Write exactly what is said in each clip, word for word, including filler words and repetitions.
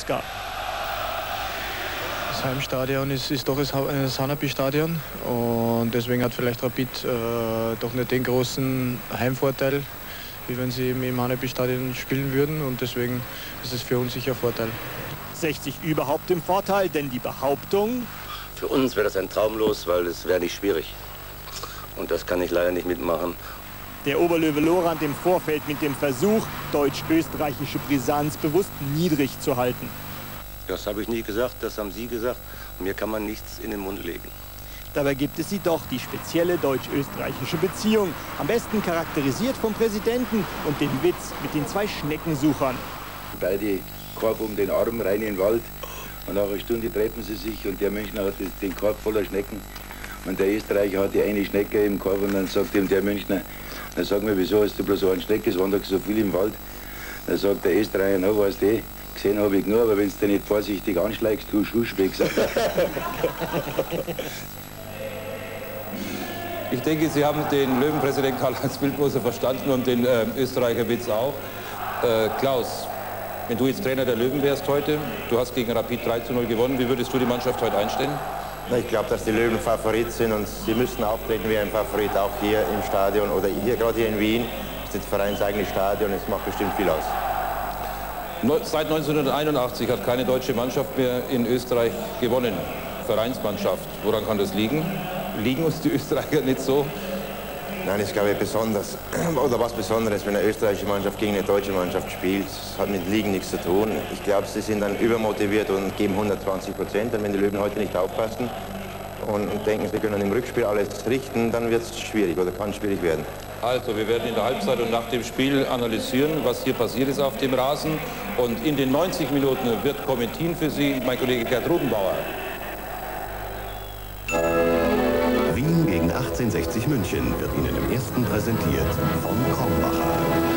Goretzka. Das Heimstadion ist, ist doch das Hanapi-Stadion und deswegen hat vielleicht Rapid äh, doch nicht den großen Heimvorteil, wie wenn sie im, im Hanapi-Stadion spielen würden, und deswegen ist es für uns sicher ein Vorteil. sechzig überhaupt im Vorteil, denn die Behauptung: Für uns wäre das ein Traumlos, weil es wäre nicht schwierig. Und das kann ich leider nicht mitmachen. Der Oberlöwe Lorand im Vorfeld mit dem Versuch, deutsch-österreichische Brisanz bewusst niedrig zu halten. Das habe ich nie gesagt, das haben Sie gesagt. Mir kann man nichts in den Mund legen. Dabei gibt es sie doch, die spezielle deutsch-österreichische Beziehung. Am besten charakterisiert vom Präsidenten und dem Witz mit den zwei Schneckensuchern. Beide Korb um den Arm rein in den Wald und nach einer Stunde treffen sie sich und der Münchner hat den Korb voller Schnecken und der Österreicher hat die eine Schnecke im Korb und dann sagt ihm der Münchner, dann sag mir, wieso hast du bloß so eine Schnecke, es waren doch so viel im Wald. Dann sagt der Österreicher, na weißt du, gesehen habe ich nur, aber wenn du nicht vorsichtig anschlägst, du Schusch weg. Ich denke, Sie haben den Löwenpräsident Karl-Heinz Wildmoser verstanden und den äh, Österreicher-Witz auch. Äh, Klaus, wenn du jetzt Trainer der Löwen wärst heute, du hast gegen Rapid drei zu null gewonnen, wie würdest du die Mannschaft heute einstellen? Na, ich glaube, dass die Löwen Favorit sind und sie müssen auftreten wie ein Favorit, auch hier im Stadion oder hier, gerade hier in Wien. Das ist das vereinseigene Stadion, es macht bestimmt viel aus. Seit neunzehnhunderteinundachtzig hat keine deutsche Mannschaft mehr in Österreich gewonnen. Vereinsmannschaft. Woran kann das liegen? Liegen uns die Österreicher nicht so? Nein, es ist, glaube ich, besonders, oder was Besonderes, wenn eine österreichische Mannschaft gegen eine deutsche Mannschaft spielt. Das hat mit Ligen nichts zu tun. Ich glaube, sie sind dann übermotiviert und geben hundertzwanzig Prozent. Und wenn die Löwen heute nicht aufpassen und, und denken, sie können im Rückspiel alles richten, dann wird es schwierig oder kann schwierig werden. Also, wir werden in der Halbzeit und nach dem Spiel analysieren, was hier passiert ist auf dem Rasen. Und in den neunzig Minuten wird kommentieren für Sie mein Kollege Gerd Rubenbauer. Wien gegen achtzehnhundertsechzig München wird Ihnen im ersten präsentiert von Kornbacher.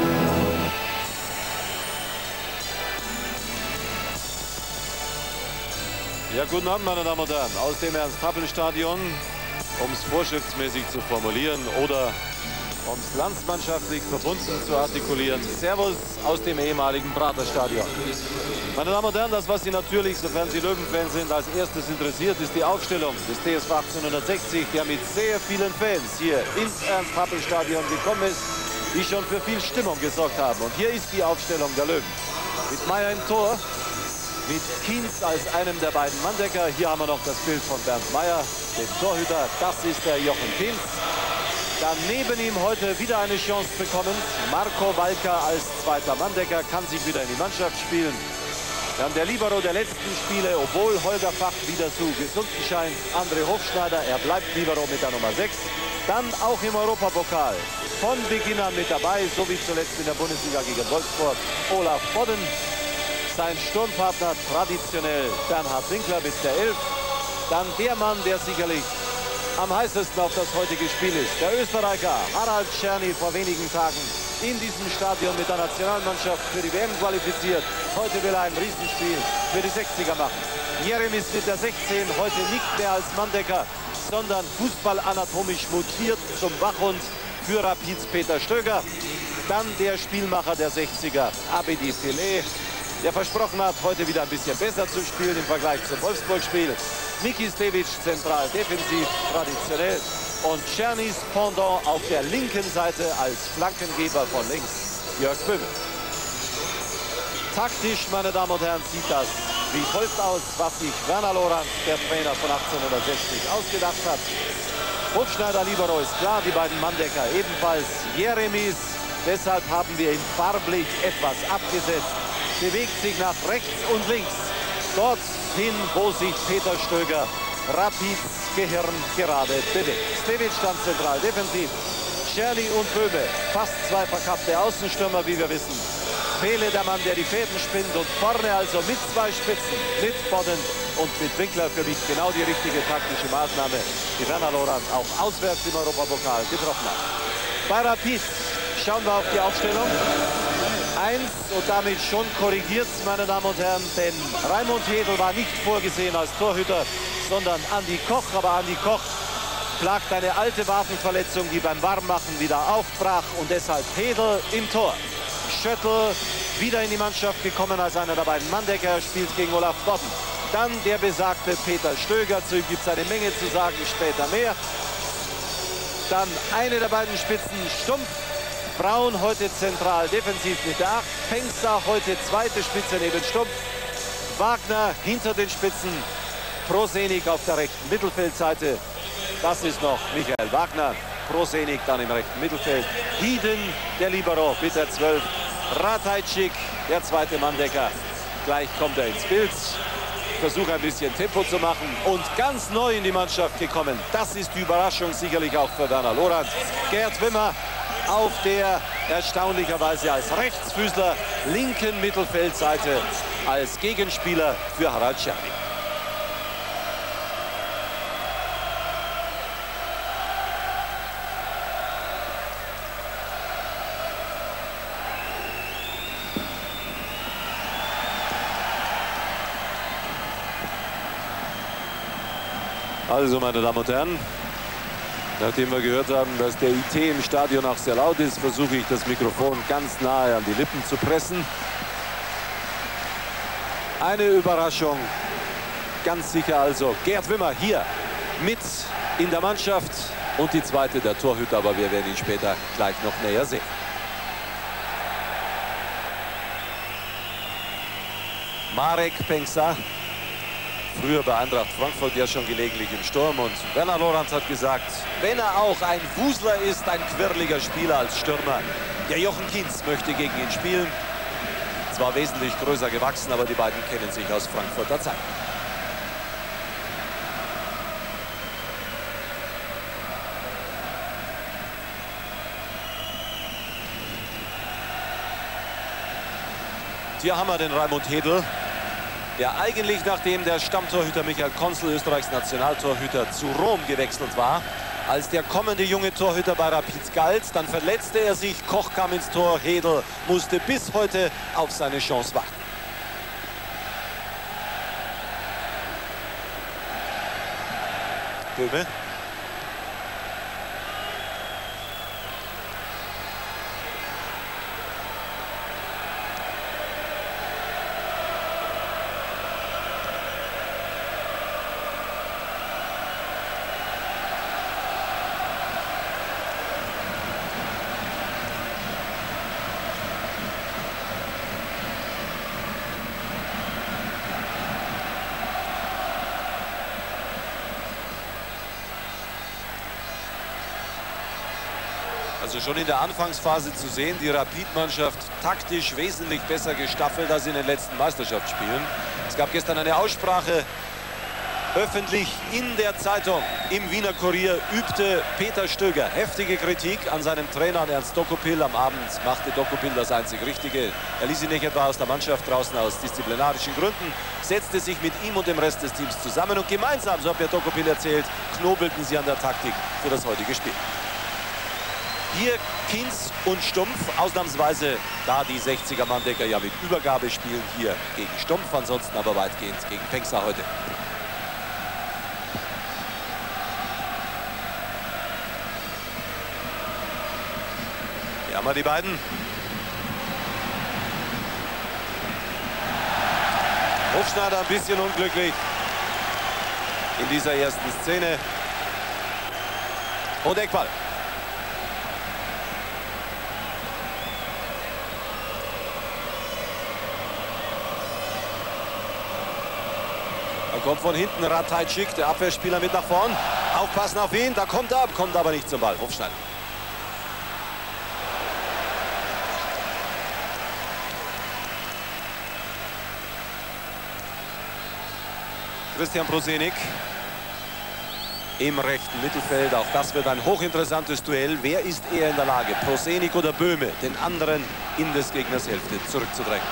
Ja, guten Abend, meine Damen und Herren, aus dem Ernst-Happel-Stadion, um es vorschriftsmäßig zu formulieren oder um es landsmannschaftlich verbunden zu artikulieren. Servus aus dem ehemaligen Praterstadion. Meine Damen und Herren, das, was Sie natürlich, sofern Sie Löwenfans sind, als erstes interessiert, ist die Aufstellung des T S V achtzehnhundertsechzig, der mit sehr vielen Fans hier ins Ernst-Happel-Stadion gekommen ist, die schon für viel Stimmung gesorgt haben. Und hier ist die Aufstellung der Löwen. Mit Meier im Tor, mit Kienz als einem der beiden Manndecker. Hier haben wir noch das Bild von Bernd Meier, dem Torhüter. Das ist der Jochen Kienz. Dann neben ihm heute wieder eine Chance bekommen. Marco Walker als zweiter Manndecker kann sich wieder in die Mannschaft spielen. Dann der Libero der letzten Spiele, obwohl Holger Fach wieder zu gesunden scheint. André Hofschneider, er bleibt Libero mit der Nummer sechs. Dann auch im Europapokal von Beginn an mit dabei, so wie zuletzt in der Bundesliga gegen Wolfsburg, Olaf Bodden. Sein Sturmpartner traditionell Bernhard Winkler mit der elf. Dann der Mann, der sicherlich am heißesten auf das heutige Spiel ist. Der Österreicher Harald Czerny, vor wenigen Tagen in diesem Stadion mit der Nationalmannschaft für die W M qualifiziert. Heute will er ein Riesenspiel für die sechziger machen. Jeremis mit der sechzehn, heute nicht mehr als Manndecker, sondern fußballanatomisch mutiert zum Wachhund für Rapids Peter Stöger. Dann der Spielmacher der sechziger, Abedi Pelé, der versprochen hat, heute wieder ein bisschen besser zu spielen im Vergleich zum Wolfsburg-Spiel. Miki Stevic zentral defensiv, traditionell. Und Czernys Pendant auf der linken Seite als Flankengeber von links, Jörg Böhme. Taktisch, meine Damen und Herren, sieht das wie folgt aus, was sich Werner Lorand, der Trainer von achtzehnhundertsechzig, ausgedacht hat. Hofschneider, Libero ist klar, die beiden Manndecker ebenfalls. Jeremis, deshalb haben wir ihn farblich etwas abgesetzt. Bewegt sich nach rechts und links. Dorthin, wo sich Peter Stöger Rapids Gehirn gerade bewegt. Stevic stand zentral defensiv. Czerny und Böhme, fast zwei verkappte Außenstürmer, wie wir wissen. Pele, der Mann, der die Fäden spinnt, und vorne also mit zwei Spitzen, mit Bodden und mit Winkler für mich genau die richtige taktische Maßnahme, die Werner Lorand auch auswärts im Europapokal getroffen hat. Bei Rapid schauen wir auf die Aufstellung. Eins und damit schon korrigiert, meine Damen und Herren, denn Raimund Hedl war nicht vorgesehen als Torhüter, sondern Andi Koch. Aber Andi Koch plagt eine alte Wadenverletzung, die beim Warmmachen wieder aufbrach, und deshalb Hedl im Tor. Schöttl wieder in die Mannschaft gekommen als einer der beiden Manndecker, spielt gegen Olaf Bodden. Dann der besagte Peter Stöger, zu ihm gibt es eine Menge zu sagen, später mehr. Dann eine der beiden Spitzen, Stumpf. Braun heute zentral defensiv mit der acht. Pengsa heute zweite Spitze neben Stumpf. Wagner hinter den Spitzen. Prosenik auf der rechten Mittelfeldseite. Das ist noch Michael Wagner. Prosenik dann im rechten Mittelfeld. Hieden, der Libero mit der zwölf. Ratajczyk, der zweite Manndecker. Gleich kommt er ins Bild. Versuche ein bisschen Tempo zu machen. Und ganz neu in die Mannschaft gekommen. Das ist die Überraschung sicherlich auch für Werner Lorant. Gerd Wimmer auf der erstaunlicherweise als Rechtsfüßler linken Mittelfeldseite als Gegenspieler für Harald Czerny. Also, meine Damen und Herren, nachdem wir gehört haben, dass der I T im Stadion auch sehr laut ist, versuche ich, das Mikrofon ganz nahe an die Lippen zu pressen. Eine Überraschung, ganz sicher also. Gerd Wimmer hier mit in der Mannschaft und die zweite der Torhüter, aber wir werden ihn später gleich noch näher sehen. Marek Pengsa. Früher bei Eintracht Frankfurt ja schon gelegentlich im Sturm. Und Werner Lorant hat gesagt, wenn er auch ein Wusler ist, ein quirliger Spieler als Stürmer, der Jochen Kienz möchte gegen ihn spielen. Zwar wesentlich größer gewachsen, aber die beiden kennen sich aus Frankfurter Zeit. Hier haben wir den Raimund Hedl, der eigentlich, nachdem der Stammtorhüter Michael Konzel, Österreichs Nationaltorhüter, zu Rom gewechselt war, als der kommende junge Torhüter bei Rapid galt. Dann verletzte er sich, Koch kam ins Tor, Hedl musste bis heute auf seine Chance warten. Böhme. Also schon in der Anfangsphase zu sehen, die Rapid-Mannschaft taktisch wesentlich besser gestaffelt als in den letzten Meisterschaftsspielen. Es gab gestern eine Aussprache öffentlich in der Zeitung. Im Wiener Kurier übte Peter Stöger heftige Kritik an seinem Trainer, an Ernst Dokopil. Am Abend machte Dokopil das einzig Richtige. Er ließ ihn nicht etwa aus der Mannschaft draußen aus disziplinarischen Gründen, setzte sich mit ihm und dem Rest des Teams zusammen und gemeinsam, so hat mir Dokopil erzählt, knobelten sie an der Taktik für das heutige Spiel. Hier Kienz und Stumpf, ausnahmsweise da die sechziger Manndecker ja mit Übergabe spielen, hier gegen Stumpf, ansonsten aber weitgehend gegen Pengsa heute. Hier haben wir die beiden. Hofschneider ein bisschen unglücklich in dieser ersten Szene. Und Eckball. Da kommt von hinten Ratajczyk, der Abwehrspieler, mit nach vorn. Aufpassen auf ihn, da kommt er, kommt aber nicht zum Ball. Hofschneider. Christian Prosenik im rechten Mittelfeld. Auch das wird ein hochinteressantes Duell. Wer ist eher in der Lage, Prosenik oder Böhme, den anderen in des Gegners Hälfte zurückzudrängen?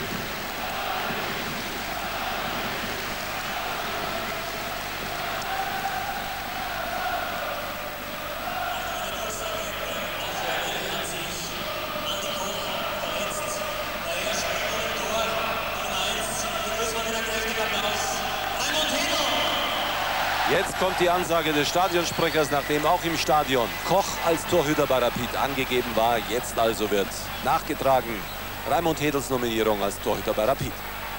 Jetzt kommt die Ansage des Stadionsprechers, nachdem auch im Stadion Koch als Torhüter bei Rapid angegeben war. Jetzt also wird nachgetragen, Raimund Hedels Nominierung als Torhüter bei Rapid.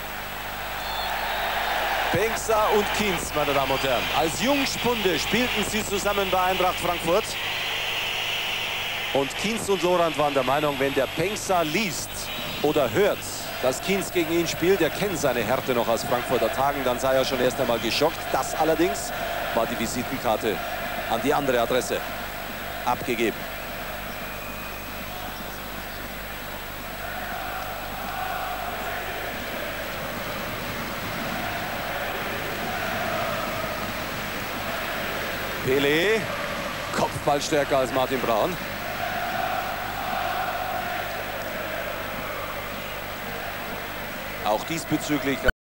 Penksa und Kienz, meine Damen und Herren. Als Jungspunde spielten sie zusammen bei Eintracht Frankfurt. Und Kienz und Lorand waren der Meinung, wenn der Penksa liest oder hört, dass Kienz gegen ihn spielt, er kennt seine Härte noch aus Frankfurter Tagen, dann sei er schon erst einmal geschockt. Das allerdings war die Visitenkarte an die andere Adresse abgegeben. Pelé, Kopfball stärker als Martin Braun. Auch diesbezüglich